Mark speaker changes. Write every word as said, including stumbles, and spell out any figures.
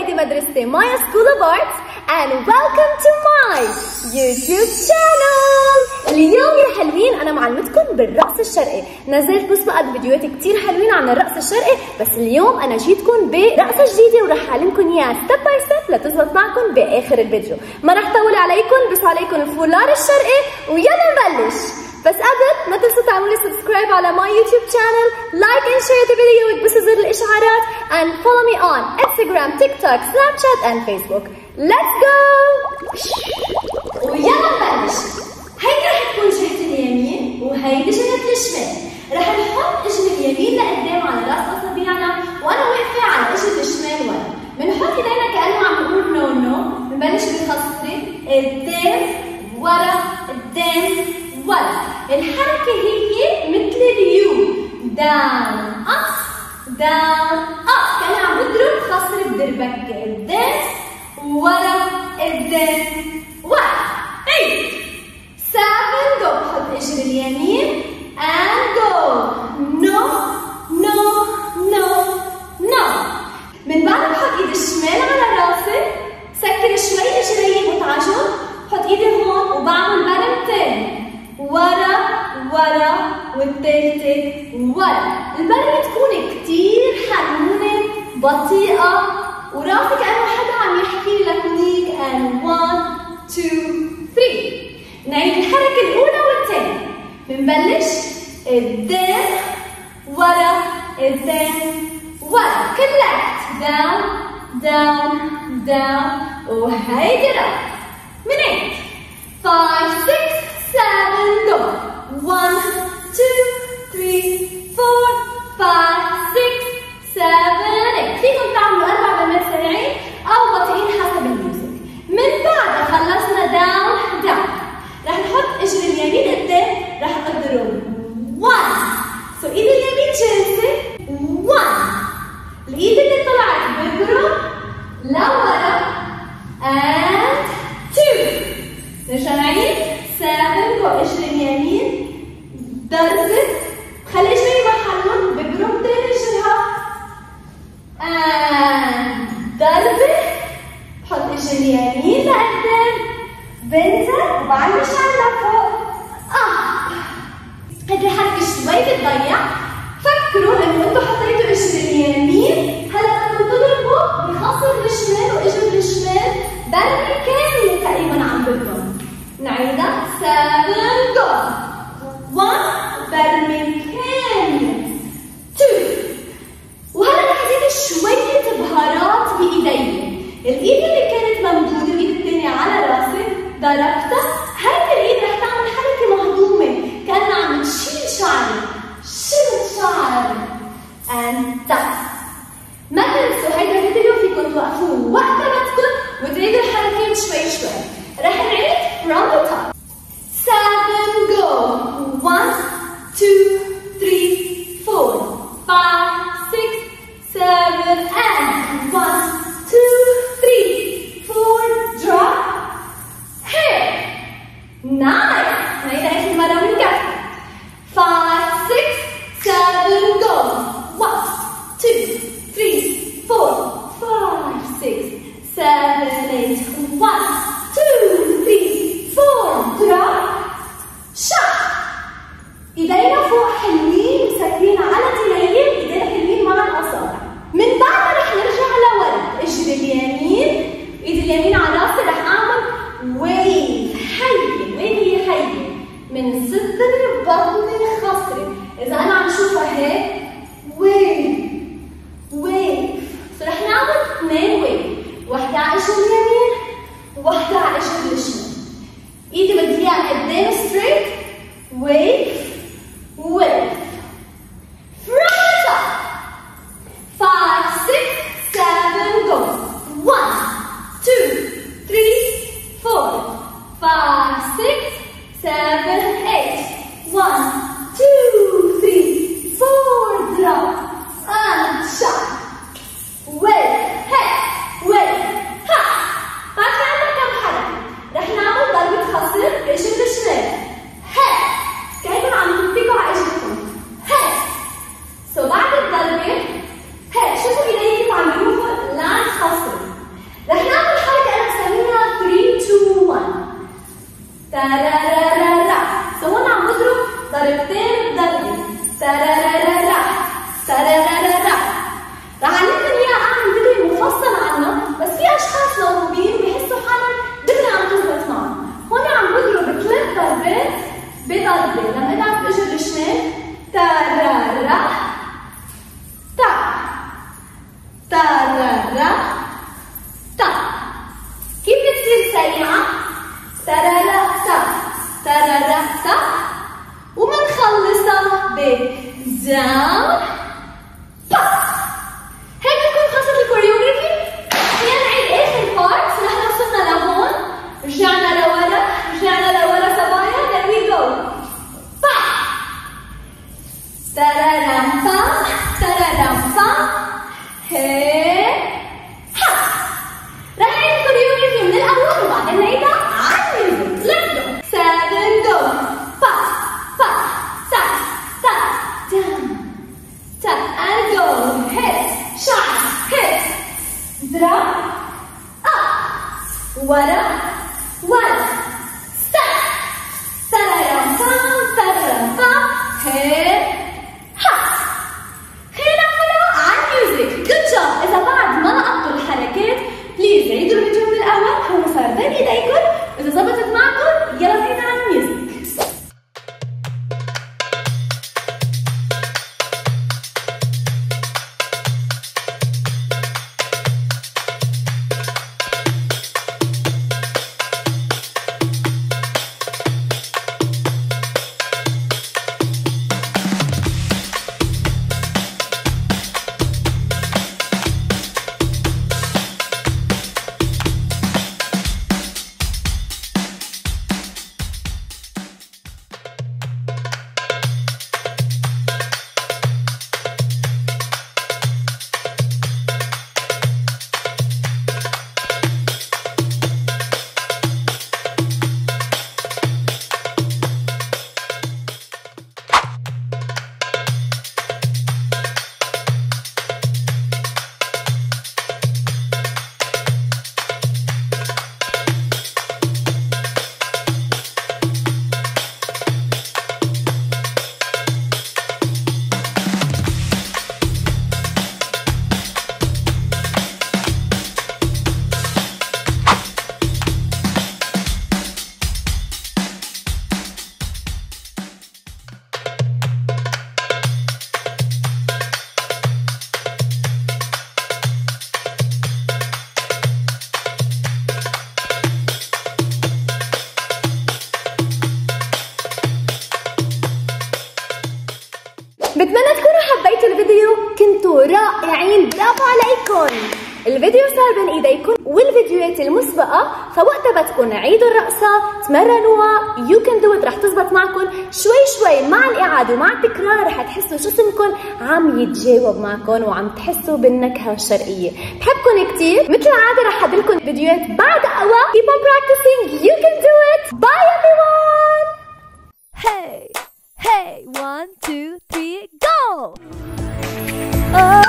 Speaker 1: وهيدي مدرستي مايا سكول اوف ارتس and welcome to my YouTube channel. اليوم يا حلوين انا معلمتكم بالرقص الشرقي. نزلت مسبقات فيديوهات كتير حلوين عن الرقص الشرقي، بس اليوم انا جيتكم برقصة جديدة وراح اعلمكم اياها ستيب باي ستيب لتزبط معكم باخر الفيديو. ما راح طول عليكم، بس عليكم الفولار الشرقي ويلا نبلش. بس قبل ما تنسوا تعملوا سبسكرايب على ماي يوتيوب شانل، لايك اند شير ذا فيديو وتبصوا زر الاشعارات and follow me on Instagram, TikTok, Snapchat and Facebook. Let's go! ويلا نبلش. هيدي رح تكون جهة اليمين وهيدي جهة الشمال. رح نحط اجر اليمين لقدام على راس اصابعنا وانا واقفة على اجر الشمال ورا. بنحط ايدينا كأنه عم نقول نو نو، بنبلش بالخصري قدام ورا قدام ورا. الحركة هي مثل اليو، داون اب داون اب، كأنه عم بضرب خصر بدربكة قدام ورا قدام ورا. eight seven go، بحط اجر اليمين and go no no no no. من بعد بحط ايد الشمال على راسي، سكر شوي اجري وتعجن، بحط ايدي هون وبعمل برمتين ورا ورا والثالثة ورا. البرمة تكون كتير حنونة بطيئة وراسك كأنه حدا عم يحكي لك هنيك and one two three. نعيد الحركة الأولى والثانية. بنبلش قدام ورا قدام ورا، كلها down down down وهيدي راح. من هيك five six seven go one two three four five six seven eight. فيكم تعملوا أربع بنات سريعين أو بطيئين حسب الميوزك. من بعد خلصنا down down رح نحط اجر اليمين قدام، رح اضرب one. سو ايد اليمين جالسة one، الايد اللي طلعت بضرب لورا and two. نرجع نعيد seven جو اجر اليمين ضربت، خلي اجري محلهم بضرب تاني اجرها and ضربت، بحط اجر اليمين لقدام بنزل وبعمل شعرنا فوق. اه هيدي الحركة شوي بتضيع. فكروا انه انتم حطيتوا اجر اليمين، هلا بدكم تضربوا بخصر الشمال واجر الشمال برمي كاملة تقريبا عم بضرب. نعيدها seven go one برمي كاملة two. وهلا رح ازيد شوية بهارات بايدي. الايد اللي كانت ممدودة والايد الثانية على راسي ضربتها، هيدي الايد رح تعمل حركة مهضومة كأنها عم تشيل شعري، شلت شعري and done. ما تنسوا هيدا الفيديو فيكم توقفوه وقت بدكم وتعيدوا الحركات شوي شوي. رح نعيد from the top. seven go one two three four five six seven and one two three four drop. Here ورا ورا ستيب ترارم بام ترارم بام هيب هاب. خلينا نعملها على الميوزك. جود جوب. إذا بعد ما لقطتوا الحركات بليز عيدوا الفيديو من الأول. هو صار بين إيديكم. إذا ظبطت معكم يلا فينا على الميوزك. بتمنى تكونوا حبيتوا الفيديو. كنتوا رائعين. برافو عليكم. الفيديو صار بين ايديكم والفيديوهات المسبقه، فوقتها بدكم عيدوا الرقصه تمرنوها. يو كان دو ات. رح تزبط معكم شوي شوي مع الاعاده ومع التكرار. رح تحسوا شو اسمكم عم يتجاوب معكم وعم تحسوا بالنكهه الشرقيه. بحبكم كثير. مثل العاده رح احضرلكم فيديوهات بعد قوا. keep on practicing. you can do it. bye everyone.
Speaker 2: Hey, hey, one, two, three, go! Oh.